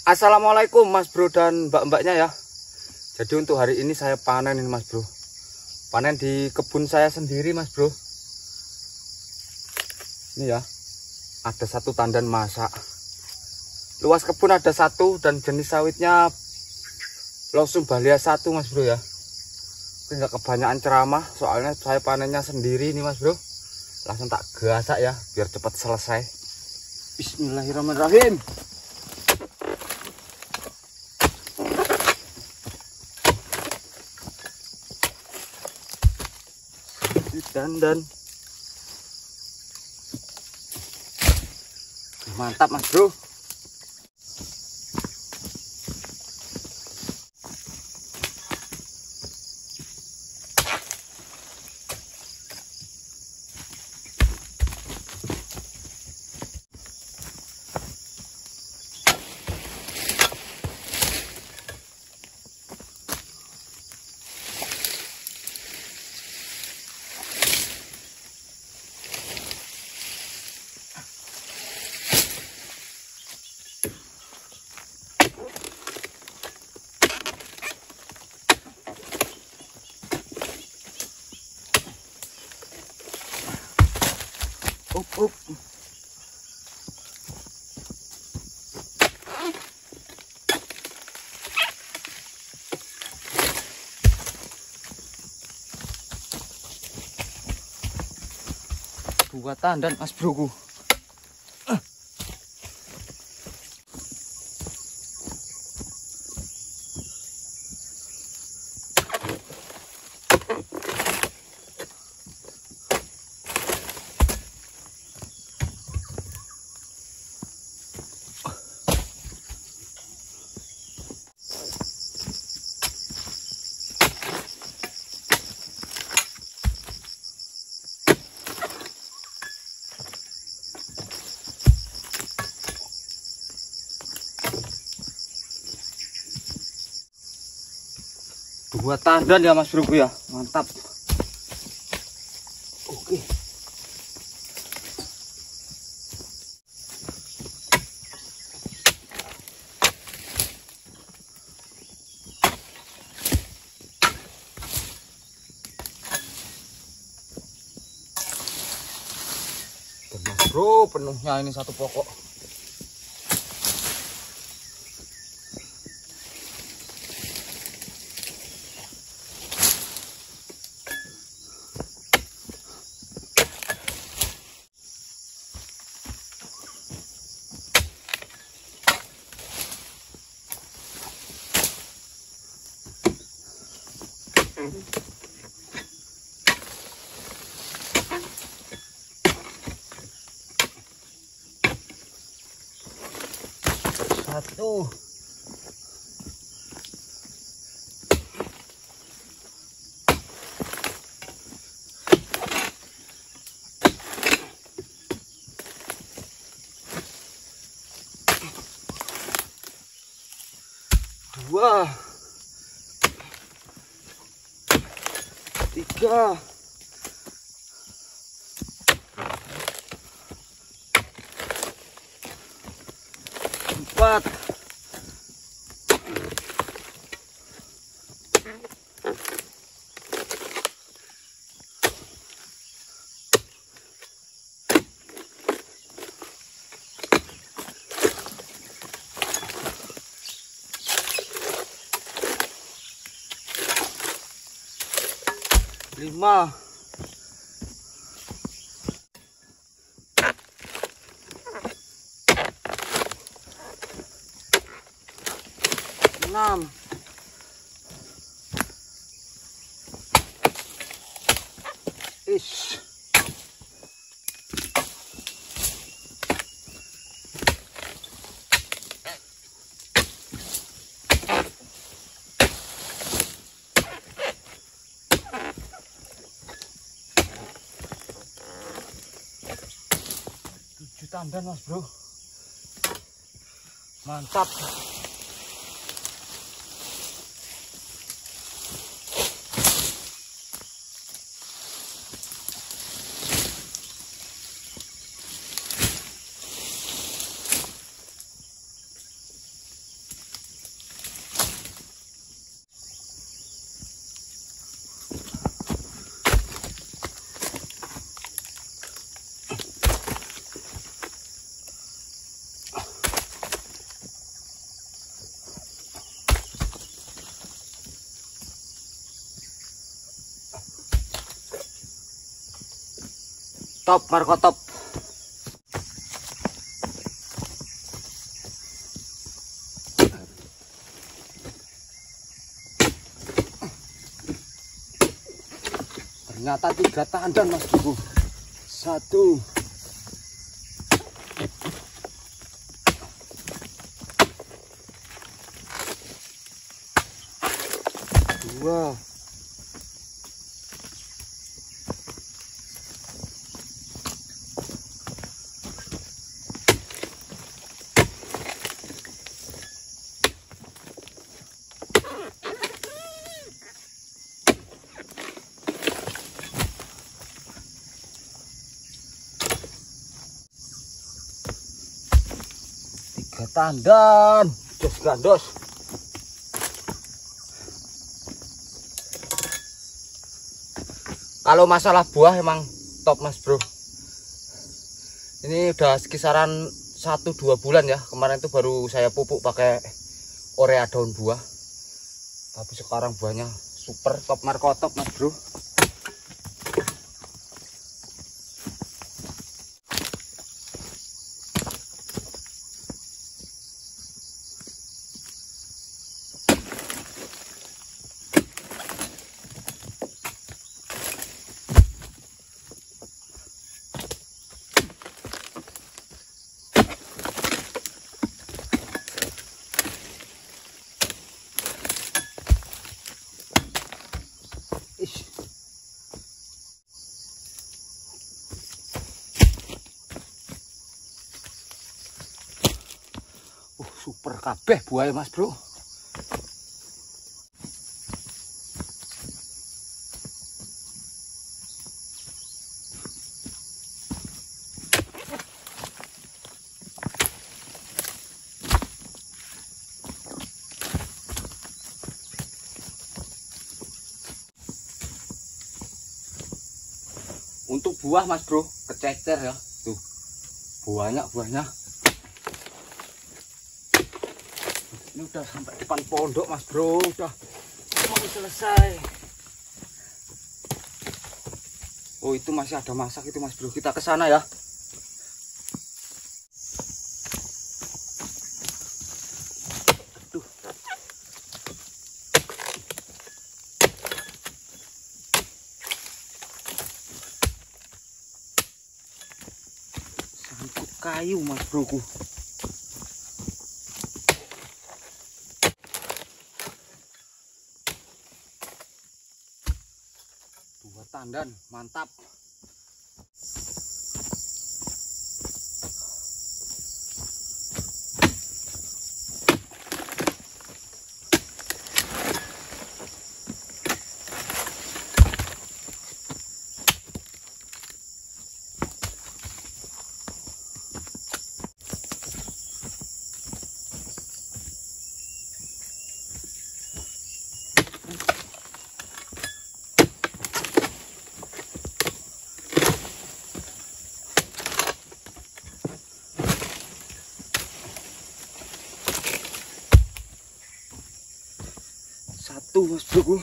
Assalamualaikum Mas Bro dan mbak-mbaknya ya. Jadi untuk hari ini saya panen ini Mas Bro. Panen di kebun saya sendiri Mas Bro. Ini ya, ada satu tandan masak. Luas kebun ada satu dan jenis sawitnya Losum Balia 1 Mas Bro ya. Enggak kebanyakan ceramah soalnya saya panennya sendiri nih Mas Bro. Langsung tak gasak ya biar cepat selesai. Bismillahirrahmanirrahim. Dan mantap Mas Bro. Up. Dua tandan Mas Broku. Dua tandan ya Mas Broku ya, mantap. Oke. Mas Bro, penuhnya ini satu pokok. Satu. Dua. Tiga. Empat. Lima. Enam. Ish. Tandan Mas Bro, mantap. Top, Marco top. Ternyata 3 tandan Mas Bro. 1, 2, 3 tandan. Jos gandos. Kalau masalah buah emang top Mas Bro. Ini udah sekisaran 1-2 bulan ya. Kemarin tuh baru saya pupuk pakai urea daun buah. Tapi sekarang buahnya super top, Marco top Mas Bro. Super kabeh buahnya Mas Bro. Untuk buah Mas Bro, kececer ya. Tuh. Banyak buahnya. Ini udah sampai depan pondok Mas Bro, udah mau selesai. Oh itu masih ada masak itu Mas Bro, kita ke sana ya. Aduh. Sangkut kayu Mas Broku. Tandan mantap. Satu Mas Bro.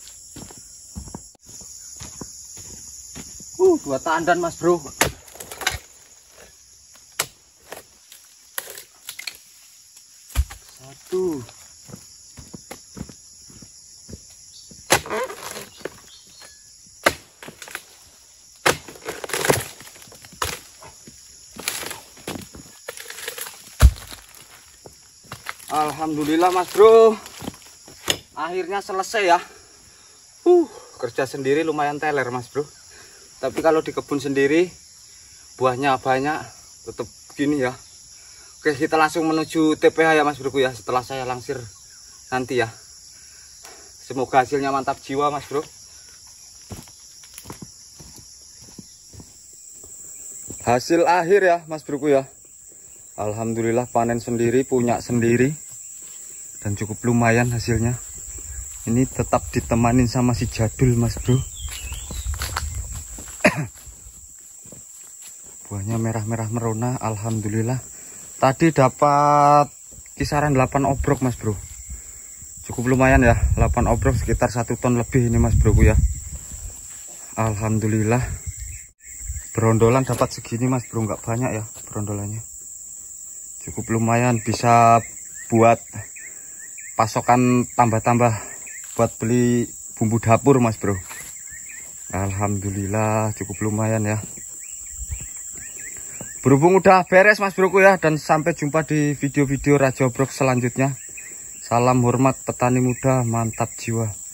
2 tandan Mas Bro. Satu. Alhamdulillah Mas Bro. Akhirnya selesai ya. Kerja sendiri lumayan teler Mas Bro. Tapi kalau di kebun sendiri buahnya banyak, tetap gini ya. Oke, kita langsung menuju TPH ya Mas Bro ya, setelah saya langsir nanti ya. Semoga hasilnya mantap jiwa Mas Bro. Hasil akhir ya Mas Bro ya. Alhamdulillah panen sendiri, punya sendiri. Dan cukup lumayan hasilnya. Ini tetap ditemanin sama si Jadul Mas Bro. Buahnya merah-merah merona. Alhamdulillah. Tadi dapat kisaran 8 obrok Mas Bro. Cukup lumayan ya, 8 obrok sekitar 1 ton lebih ini Mas Bro ya. Alhamdulillah. berondolan dapat segini mas bro, nggak banyak ya berondolannya. Cukup lumayan bisa buat pasokan tambah-tambah buat beli bumbu dapur mas bro. Alhamdulillah cukup lumayan ya. Berhubung udah beres mas broku ya, dan sampai jumpa di video-video Raja Obrok selanjutnya. Salam hormat petani muda, mantap jiwa.